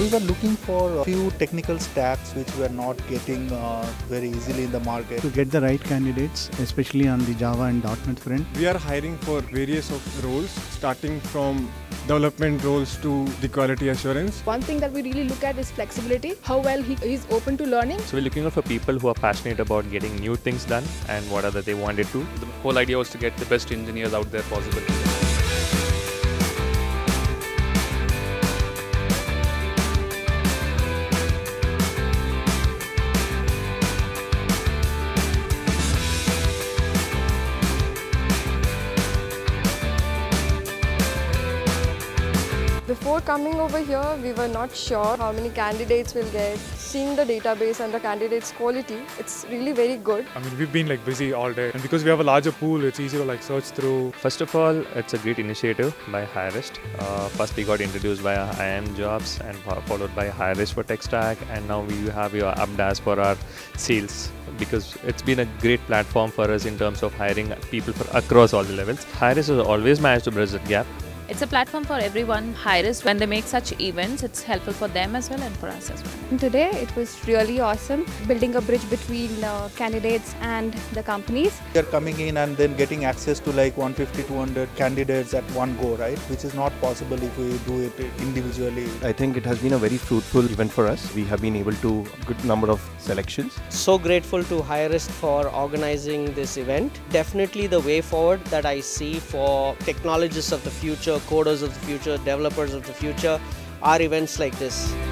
We were looking for a few technical stacks which were not getting very easily in the market. To get the right candidates, especially on the Java and .NET front. We are hiring for various of roles, starting from development roles to the quality assurance. One thing that we really look at is flexibility, how well he is open to learning. So we're looking for people who are passionate about getting new things done and whatever they wanted to. The whole idea was to get the best engineers out there possible. Before coming over here, we were not sure how many candidates we'll get. Seeing the database and the candidates' quality, it's really very good. I mean, we've been busy all day, and because we have a larger pool, it's easy to search through. First of all, it's a great initiative by Hirist. First we got introduced via IIM jobs and followed by Hirist for tech stack, and now we have your Updas for our sales, because it's been a great platform for us in terms of hiring people across all the levels. Hirist has always managed to bridge that gap. It's a platform for everyone. Hirist, when they make such events, it's helpful for them as well and for us as well. And today it was really awesome, building a bridge between candidates and the companies. They're coming in and then getting access to 150, 200 candidates at one go, right? Which is not possible if we do it individually. I think it has been a very fruitful event for us. We have been able to good number of selections. So grateful to Hirist for organizing this event. Definitely the way forward that I see for technologists of the future, coders of the future, developers of the future are events like this.